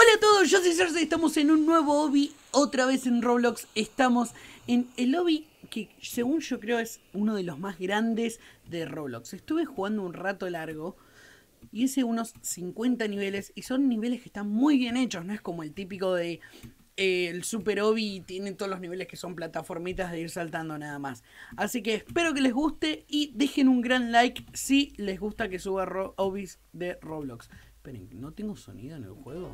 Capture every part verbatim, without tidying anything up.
Hola a todos, yo soy Cersei, estamos en un nuevo obby, otra vez en Roblox. Estamos en el obby que según yo creo es uno de los más grandes de Roblox. Estuve jugando un rato largo y hice unos cincuenta niveles y son niveles que están muy bien hechos, no es como el típico de eh, el super obby, tiene todos los niveles que son plataformitas de ir saltando nada más. Así que espero que les guste y dejen un gran like si les gusta que suba ro obbies de Roblox. Esperen, ¿no tengo sonido en el juego?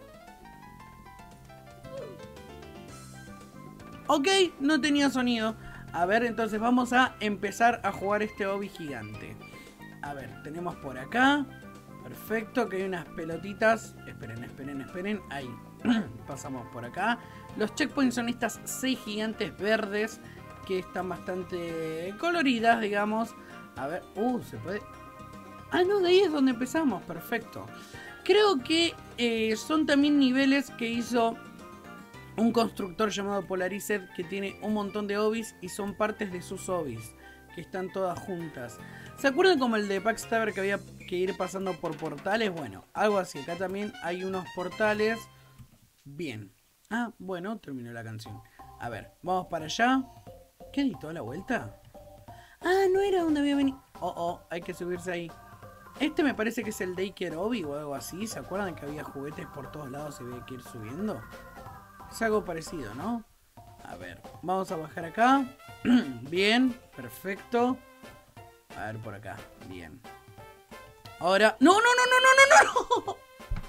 Ok, no tenía sonido. A ver, entonces vamos a empezar a jugar este obby gigante. A ver, tenemos por acá. Perfecto, que hay unas pelotitas. Esperen, esperen, esperen. Ahí. Pasamos por acá. Los checkpoints son estas seis gigantes verdes que están bastante coloridas, digamos. A ver, uh, se puede... Ah, no, de ahí es donde empezamos. Perfecto. Creo que eh, son también niveles que hizo un constructor llamado Polarized, que tiene un montón de obbies y son partes de sus obbies, que están todas juntas. ¿Se acuerdan como el de Backstabber que había que ir pasando por portales? Bueno, algo así. Acá también hay unos portales. Bien. Ah, bueno, terminó la canción. A ver, vamos para allá. ¿Qué di toda la vuelta? Ah, no era donde había venido. Oh, oh, hay que subirse ahí. Este me parece que es el Daycare Obby o algo así. ¿Se acuerdan que había juguetes por todos lados y había que ir subiendo? Es algo parecido, ¿no? A ver, vamos a bajar acá. Bien, perfecto. A ver por acá, bien. Ahora... ¡No, no, no, no, no, no, no!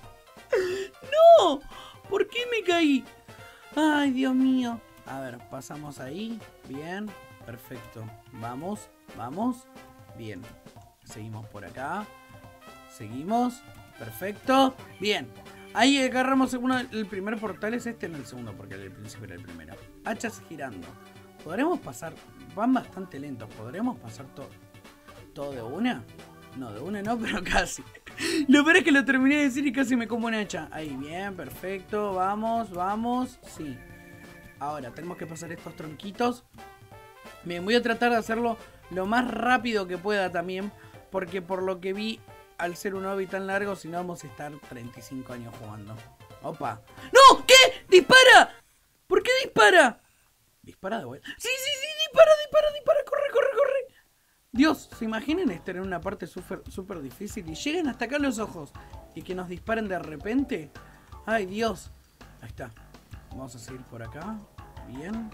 ¡No! ¿Por qué me caí? Ay, Dios mío. A ver, pasamos ahí. Bien, perfecto. Vamos, vamos. Bien. Seguimos por acá. Seguimos. Perfecto. Bien. Ahí agarramos uno, el primer portal es este, en el segundo, porque el principio era el primero. Hachas girando. ¿Podremos pasar? Van bastante lentos. ¿Podremos pasar todo todo de una? No, de una no, pero casi. Lo peor es que lo terminé de decir y casi me como un hacha. Ahí, bien, perfecto. Vamos, vamos. Sí. Ahora, tenemos que pasar estos tronquitos. Bien, voy a tratar de hacerlo lo más rápido que pueda también, porque por lo que vi, al ser un obby tan largo, si no vamos a estar treinta y cinco años jugando. Opa. ¡No! ¿Qué? ¡Dispara! ¿Por qué dispara? ¿Dispara de vuelta? ¡Sí, sí, sí! ¡Dispara, dispara, dispara! ¡Corre, corre, corre! Dios, ¿se imaginan estar en una parte súper súper difícil y llegan hasta acá los ojos y que nos disparen de repente? ¡Ay, Dios! Ahí está. Vamos a seguir por acá. Bien.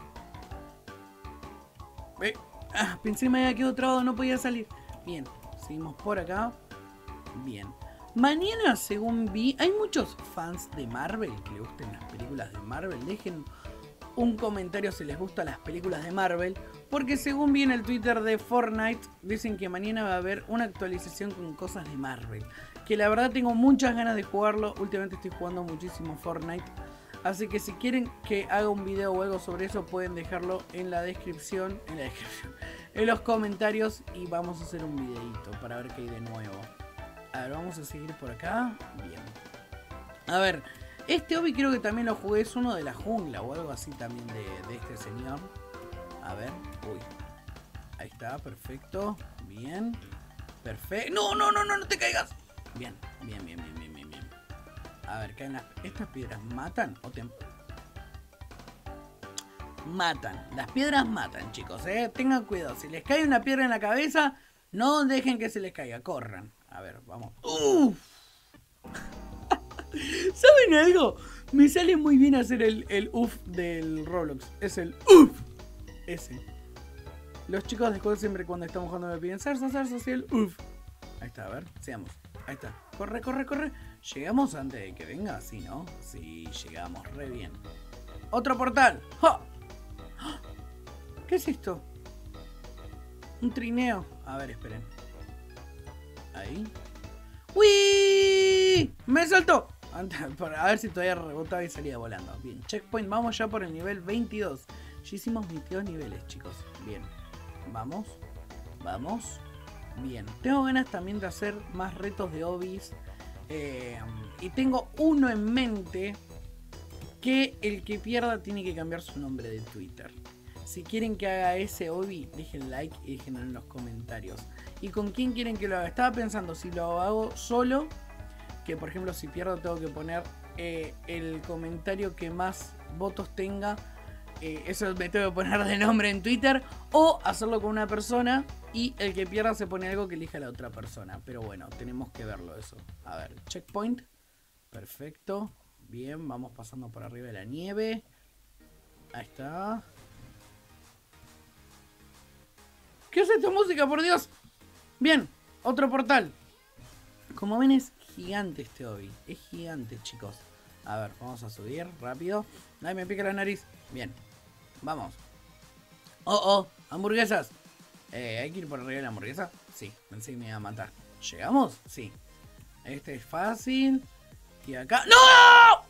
Eh, ah, pensé que me había quedado trabado, no podía salir. Bien, seguimos por acá. Bien. Mañana, según vi, hay muchos fans de Marvel que les gusten las películas de Marvel. Dejen un comentario si les gustan las películas de Marvel, porque según vi en el Twitter de Fortnite, dicen que mañana va a haber una actualización con cosas de Marvel, que la verdad tengo muchas ganas de jugarlo. Últimamente estoy jugando muchísimo Fortnite, así que si quieren que haga un video o algo sobre eso, pueden dejarlo en la descripción, en la descripción, en los comentarios, y vamos a hacer un videito para ver qué hay de nuevo. A ver, vamos a seguir por acá. Bien. A ver, este obby creo que también lo jugué, es uno de la jungla o algo así también de, de este señor. A ver, uy. Ahí está, perfecto. Bien. Perfecto. No, no, no, no, no te caigas. Bien, bien, bien, bien, bien, bien, bien. A ver, caen las... ¿Estas piedras matan o te... Matan. Las piedras matan, chicos, eh. Tengan cuidado. Si les cae una piedra en la cabeza, no dejen que se les caiga. Corran. A ver, vamos. ¡Uf! ¿Saben algo? Me sale muy bien hacer el, el uff del Roblox. Es el uff. Ese. Los chicos de escuela siempre cuando estamos jugando me piden Zarza, Zarza, así el uff. Ahí está, a ver, sigamos. Ahí está. Corre, corre, corre. ¿Llegamos antes de que venga? Sí, ¿no? Sí, llegamos re bien. ¡Otro portal! ¡Ja! ¿Qué es esto? Un trineo. A ver, esperen. Ahí. ¡Uy! ¡Me saltó! A ver si todavía rebotaba y salía volando. Bien, checkpoint. Vamos ya por el nivel veintidós. Ya hicimos veintidós niveles, chicos. Bien. Vamos. Vamos. Bien. Tengo ganas también de hacer más retos de obbies. Eh, y tengo uno en mente, que el que pierda tiene que cambiar su nombre de Twitter. Si quieren que haga ese obby, dejen like y déjenlo en los comentarios. ¿Y con quién quieren que lo haga? Estaba pensando si lo hago solo, que por ejemplo si pierdo tengo que poner eh, el comentario que más votos tenga. Eh, eso me tengo que poner de nombre en Twitter. O hacerlo con una persona. Y el que pierda se pone algo que elija la otra persona. Pero bueno, tenemos que verlo eso. A ver, checkpoint. Perfecto. Bien, vamos pasando por arriba de la nieve. Ahí está. ¿Qué es esta música, por Dios? Bien, otro portal. Como ven es gigante este obby. Es gigante, chicos. A ver, vamos a subir rápido. Ay, me pica la nariz. Bien, vamos. Oh, oh, hamburguesas. Eh, ¿hay que ir por arriba de la hamburguesa? Sí, pensé que me iba a matar. ¿Llegamos? Sí. Este es fácil. Y acá... ¡No!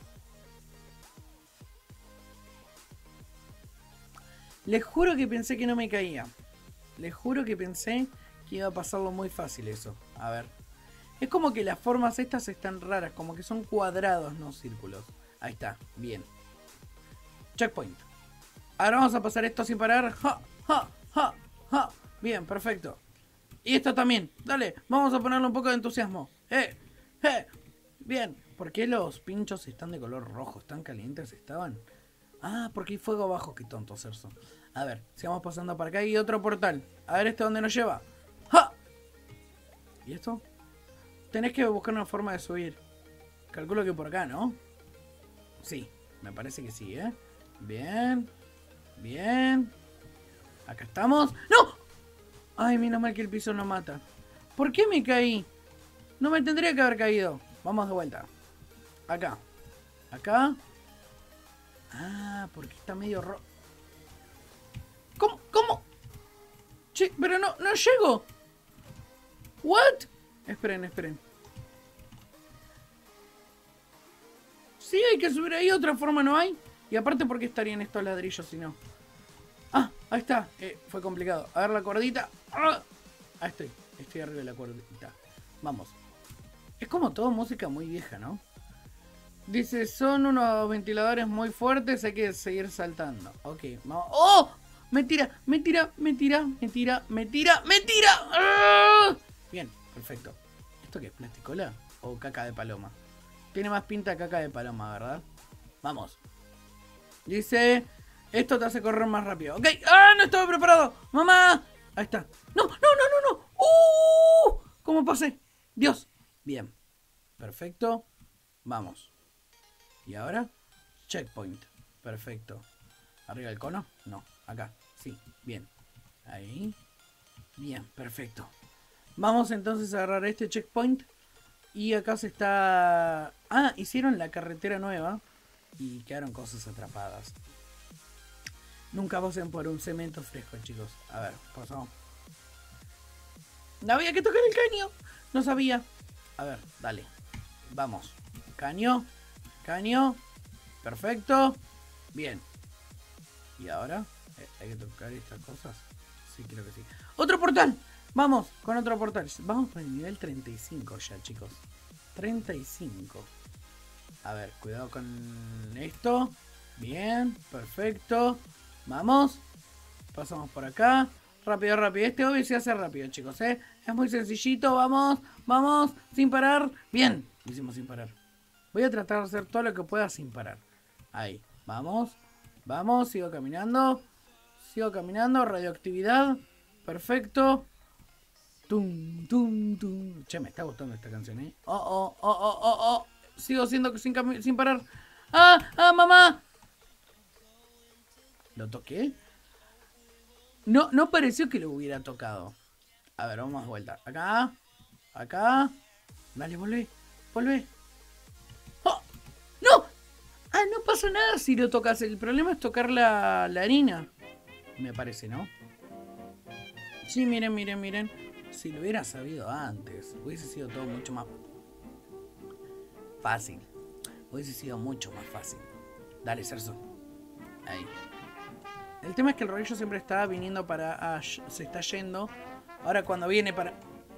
Les juro que pensé que no me caía. Les juro que pensé que iba a pasarlo muy fácil eso. A ver. Es como que las formas estas están raras. Como que son cuadrados, no círculos. Ahí está. Bien. Checkpoint. Ahora vamos a pasar esto sin parar. ¡Ja! ¡Ja! ¡Ja! ¡Ja! Bien, perfecto. Y esto también. Dale, vamos a ponerle un poco de entusiasmo. ¡Eh! ¡Eh! Bien. ¿Por qué los pinchos están de color rojo? ¿Están calientes estaban? Ah, porque hay fuego abajo. Qué tonto, Cerzo. A ver, sigamos pasando para acá. Y otro portal. A ver este dónde nos lleva. ¡Ja! ¿Y esto? Tenés que buscar una forma de subir. Calculo que por acá, ¿no? Sí, me parece que sí, ¿eh? Bien. Bien. Acá estamos. ¡No! Ay, menos mal que el piso no mata. ¿Por qué me caí? No me tendría que haber caído. Vamos de vuelta. Acá. Acá. Ah, porque está medio rojo. ¿Cómo? ¿Cómo? Che, pero no, no llego. ¿What? Esperen, esperen. Sí, hay que subir ahí, otra forma no hay. Y aparte, ¿por qué estarían estos ladrillos si no? Ah, ahí está. Eh, fue complicado. A ver la cuerdita. Ah, ahí estoy. Estoy arriba de la cuerdita. Vamos. Es como todo música muy vieja, ¿no? Dice, son unos ventiladores muy fuertes, hay que seguir saltando. Ok, vamos. ¡Oh! Me tira, me tira, me tira, me tira, me tira, me tira. ¡Ah! Bien, perfecto. ¿Esto qué es? ¿Plasticola? ¿O caca de paloma? Tiene más pinta de caca de paloma, ¿verdad? Vamos. Dice, esto te hace correr más rápido. Ok, ¡ah! No estaba preparado. ¡Mamá! Ahí está. ¡No, no, no, no, no! ¡Uh! ¿Cómo pasé? Dios. Bien. Perfecto. Vamos. ¿Y ahora? Checkpoint. Perfecto. ¿Arriba del cono? No. Acá. Sí. Bien. Ahí. Bien. Perfecto. Vamos entonces a agarrar este checkpoint. Y acá se está... Ah, hicieron la carretera nueva. Y quedaron cosas atrapadas. Nunca pasen por un cemento fresco, chicos. A ver, pasamos. No había que tocar el caño. No sabía. A ver, dale. Vamos. Caño. Caño. Perfecto. Bien. ¿Y ahora? Eh, ¿Hay que tocar estas cosas? Sí, creo que sí. ¡Otro portal! Vamos, con otro portal. Vamos por el nivel treinta y cinco ya, chicos. treinta y cinco. A ver, cuidado con esto. Bien, perfecto. Vamos. Pasamos por acá. Rápido, rápido. Este obvio se hace rápido, chicos, ¿eh? Es muy sencillito. Vamos, vamos. Sin parar. Bien. Lo hicimos sin parar. Voy a tratar de hacer todo lo que pueda sin parar. Ahí. Vamos. Vamos. Sigo caminando. Sigo caminando. Radioactividad. Perfecto. Tum, tum, tum. Che, me está gustando esta canción, ¿eh? Oh, oh, oh, oh, oh, oh. Sigo siendo sin, sin parar. ¡Ah! ¡Ah, mamá! ¿Lo toqué? No, no pareció que lo hubiera tocado. A ver, vamos de vuelta. Acá. Acá. Dale, volvé. Volvé. ¡Oh! ¡No! Ah, no pasa nada si lo tocas. El problema es tocar la, la harina. Me parece, ¿no? Sí, miren, miren, miren. Si lo hubiera sabido antes, hubiese sido todo mucho más fácil. Hubiese sido mucho más fácil. Dale, Cerzo. Ahí. El tema es que el rodillo siempre está viniendo para... Ah, se está yendo. Ahora cuando viene para...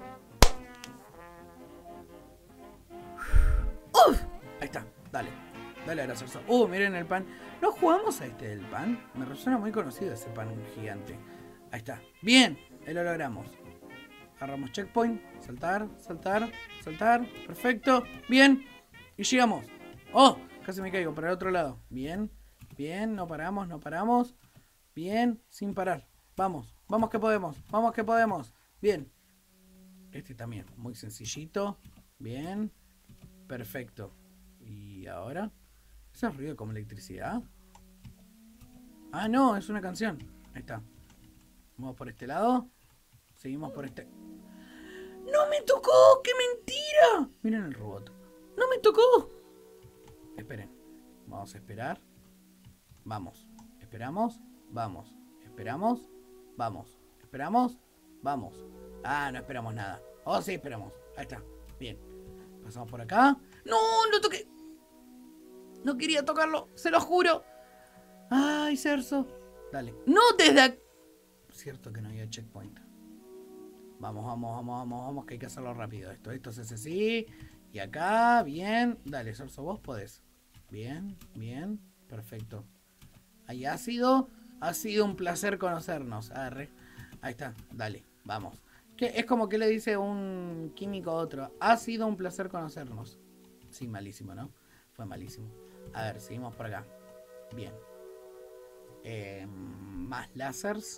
¡Uf! Ahí está. Dale. Dale ahora, Cerzo. Uh, miren el pan. ¿No jugamos a este del pan? Me resuena muy conocido ese pan gigante. Ahí está. Bien. Ahí lo logramos. Agarramos checkpoint. Saltar, saltar, saltar. Perfecto. Bien. Y llegamos. ¡Oh! Casi me caigo para el otro lado. Bien, bien, no paramos, no paramos. Bien, sin parar. Vamos, vamos que podemos, vamos que podemos. Bien. Este también, muy sencillito. Bien. Perfecto. ¿Y ahora? ¿Ese es ruido como electricidad? Ah, no, es una canción. Ahí está. Vamos por este lado. Seguimos por este... ¡No me tocó! ¡Qué mentira! Miren el robot. ¡No me tocó! Esperen. Vamos a esperar. Vamos. Esperamos. Vamos. Esperamos. Vamos. Esperamos. Vamos. Ah, no esperamos nada. Oh, sí, esperamos. Ahí está. Bien. Pasamos por acá. ¡No! ¡Lo toqué! No quería tocarlo. Se lo juro. Ay, Cerzo. Dale. ¡No desde acá! Cierto que no había checkpoint. Vamos, vamos, vamos, vamos, vamos. Que hay que hacerlo rápido. Esto, esto se hace así. Y acá. Bien. Dale, Cerzo, vos podés. Bien, bien. Perfecto. Ahí ha sido. Ha sido un placer conocernos. Arre. Ahí está. Dale. Vamos. Que es como que le dice un químico a otro. Ha sido un placer conocernos. Sí, malísimo, ¿no? Fue malísimo. A ver, seguimos por acá. Bien. Eh, más lásers.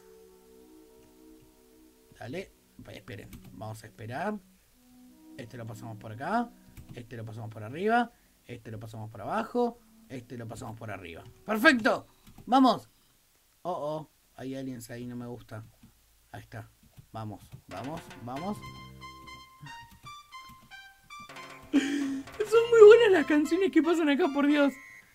Dale. Esperen. Vamos a esperar. Este lo pasamos por acá. Este lo pasamos por arriba. Este lo pasamos por abajo. Este lo pasamos por arriba. ¡Perfecto! ¡Vamos! Oh, oh. Hay aliens ahí, no me gusta. Ahí está. Vamos, vamos, vamos. Son muy buenas las canciones que pasan acá, por Dios.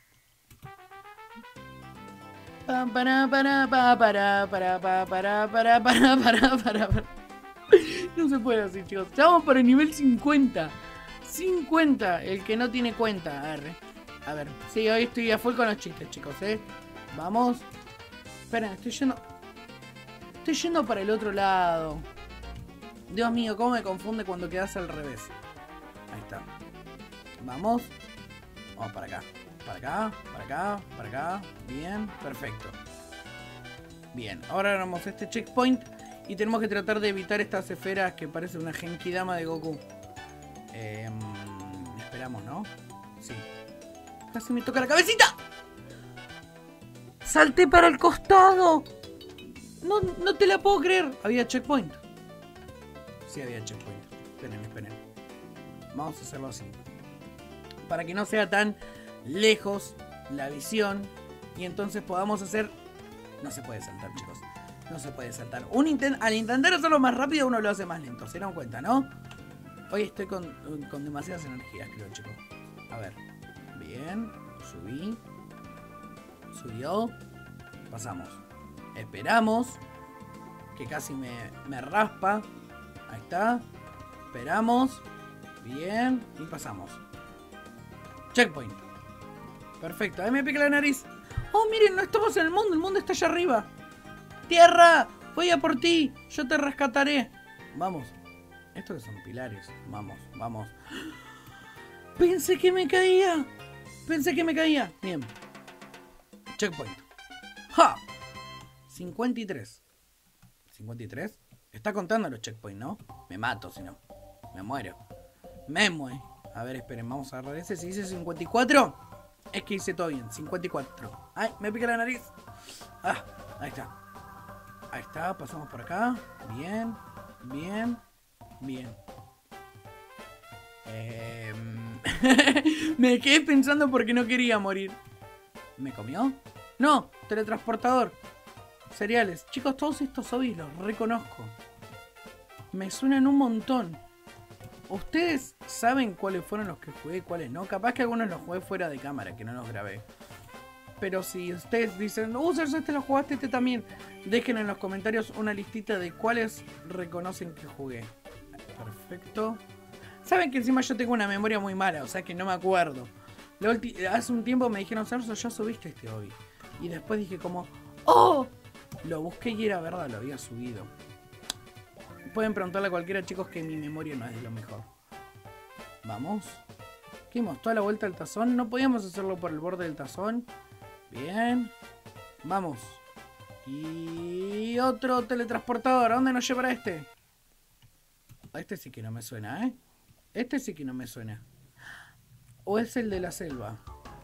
Para, para, para, para, para, para, para, para, para, para, para, para. No se puede así, chicos. Ya vamos por el nivel cincuenta. cincuenta, el que no tiene cuenta. Arre. A ver, sí, hoy estoy a full con los chistes, chicos, eh. Vamos. Esperen, estoy yendo... Estoy yendo para el otro lado. Dios mío, cómo me confunde cuando quedas al revés. Ahí está. Vamos. Vamos para acá. Para acá, para acá, para acá. Bien, perfecto. Bien, ahora vamos a este checkpoint. Y tenemos que tratar de evitar estas esferas que parecen una Genkidama de Goku. Eh, esperamos, ¿no? Sí. Casi me toca la cabecita. ¡Salté para el costado! No, no te la puedo creer. ¿Había checkpoint? Sí, había checkpoint. Esperen, esperen. Vamos a hacerlo así. Para que no sea tan lejos la visión. Y entonces podamos hacer... No se puede saltar, chicos. No se puede saltar. Un intent... Al intentar hacerlo más rápido, uno lo hace más lento. Se dan cuenta, ¿no? Hoy estoy con, con demasiadas energías, creo, chicos. A ver. Bien. Subí. Subió. Pasamos. Esperamos. Que casi me, me raspa. Ahí está. Esperamos. Bien. Y pasamos. Checkpoint. Perfecto. Ahí me pica la nariz. Oh, miren, no estamos en el mundo. El mundo está allá arriba. Tierra. Voy a por ti. Yo te rescataré. Vamos. Estos que son pilares. Vamos, vamos. Pensé que me caía. Pensé que me caía. Bien. Checkpoint. ¡Ja! cincuenta y tres. ¿cincuenta y tres? Está contando los checkpoints, ¿no? Me mato si no. Me muero. Me muero. A ver, esperen, vamos a agarrar ese. Si dice cincuenta y cuatro, es que hice todo bien. cincuenta y cuatro. ¡Ay! Me pica la nariz. Ah, ahí está. Ahí está, pasamos por acá. Bien, bien, bien. Eh... Me quedé pensando porque no quería morir. ¿Me comió? No, teletransportador. Cereales. Chicos, todos estos zombies los reconozco. Me suenan un montón. ¿Ustedes saben cuáles fueron los que jugué y cuáles no? Capaz que algunos los jugué fuera de cámara, que no los grabé. Pero si ustedes dicen, uh, Cerzo, este lo jugaste, este también, dejen en los comentarios una listita de cuáles reconocen que jugué. Perfecto. Saben que encima yo tengo una memoria muy mala, o sea que no me acuerdo. Hace un tiempo me dijeron, Cerzo, ya subiste este hobby. Y después dije como, ¡oh! Lo busqué y era verdad, lo había subido. Pueden preguntarle a cualquiera, chicos, que mi memoria no es de lo mejor. Vamos. ¿Qué hemos? ¿Toda la vuelta al tazón? ¿No podíamos hacerlo por el borde del tazón? Bien. Vamos. Y otro teletransportador. ¿A dónde nos llevará este? A este sí que no me suena, ¿eh? Este sí que no me suena. ¿O es el de la selva?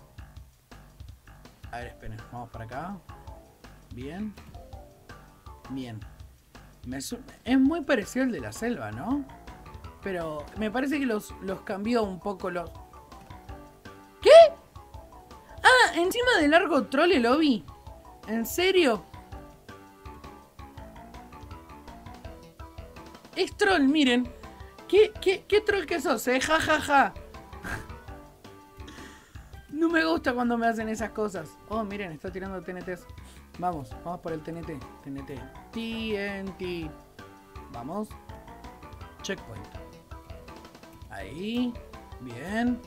A ver, esperen. Vamos para acá. Bien. Bien. Me es muy parecido al de la selva, ¿no? Pero me parece que los, los cambió un poco los... ¿Qué? Ah, encima del largo troll el Obi. ¿En serio? Es troll, miren. ¿Qué, qué, qué troll que sos, eh? Ja, ja, ja. No me gusta cuando me hacen esas cosas. Oh, miren, está tirando T N Ts. Vamos, vamos por el T N T. T N T. T N T. Vamos. Checkpoint. Ahí. Bien.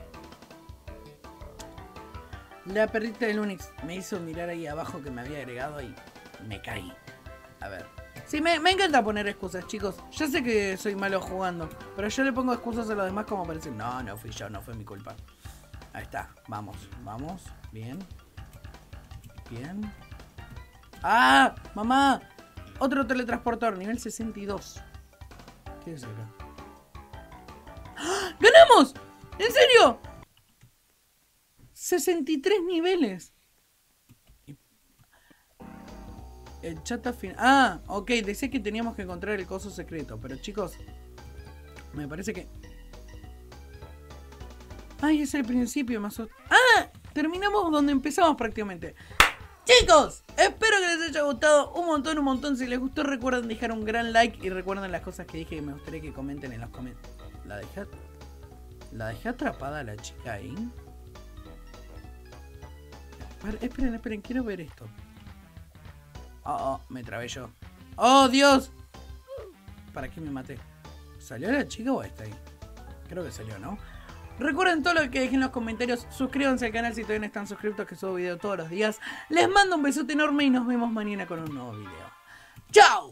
La perrita del Unix me hizo mirar ahí abajo que me había agregado y me caí. A ver. Sí, me, me encanta poner excusas, chicos. Ya sé que soy malo jugando, pero yo le pongo excusas a los demás como para decir, no, no fui yo, no fue mi culpa. Ahí está. Vamos, vamos. Bien. Bien. ¡Ah! ¡Mamá! Otro teletransportador, nivel sesenta y dos. ¿Qué es acá? ¡Ah! ¡Ganamos! ¿En serio? sesenta y tres niveles. El chat final. Ah, ok, decía que teníamos que encontrar el coso secreto. Pero chicos, me parece que... Ay, es el principio más... ¡Ah! Terminamos donde empezamos prácticamente. Chicos, espero que les haya gustado un montón, un montón. Si les gustó, recuerden dejar un gran like. Y recuerden las cosas que dije que me gustaría que comenten en los comentarios. ¿La dejé, ¿La dejé atrapada a la chica ahí? Esperen, esperen, quiero ver esto. Oh, oh, me trabé yo. ¡Oh, Dios! ¿Para qué me maté? ¿Salió la chica o está ahí? Creo que salió, ¿no? Recuerden todo lo que dejen en los comentarios. Suscríbanse al canal si todavía no están suscritos, que subo video todos los días. Les mando un besote enorme y nos vemos mañana con un nuevo video. ¡Chao!